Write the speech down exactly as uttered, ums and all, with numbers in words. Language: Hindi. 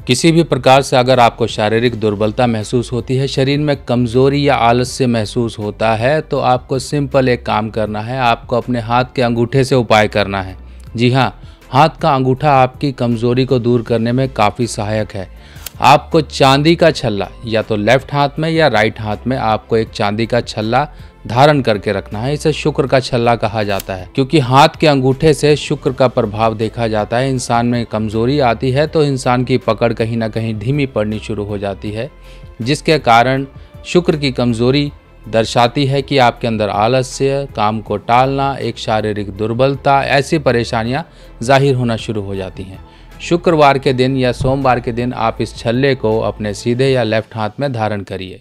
किसी भी प्रकार से अगर आपको शारीरिक दुर्बलता महसूस होती है, शरीर में कमज़ोरी या आलस्य महसूस होता है, तो आपको सिंपल एक काम करना है। आपको अपने हाथ के अंगूठे से उपाय करना है। जी हाँ, हाथ का अंगूठा आपकी कमज़ोरी को दूर करने में काफ़ी सहायक है। आपको चांदी का छल्ला या तो लेफ्ट हाथ में या राइट हाथ में आपको एक चांदी का छल्ला धारण करके रखना है। इसे शुक्र का छल्ला कहा जाता है, क्योंकि हाथ के अंगूठे से शुक्र का प्रभाव देखा जाता है। इंसान में कमज़ोरी आती है तो इंसान की पकड़ कहीं ना कहीं धीमी पड़नी शुरू हो जाती है, जिसके कारण शुक्र की कमज़ोरी दर्शाती है कि आपके अंदर आलस्य, काम को टालना, एक शारीरिक दुर्बलता, ऐसी परेशानियां जाहिर होना शुरू हो जाती हैं। शुक्रवार के दिन या सोमवार के दिन आप इस छल्ले को अपने सीधे या लेफ्ट हाथ में धारण करिए।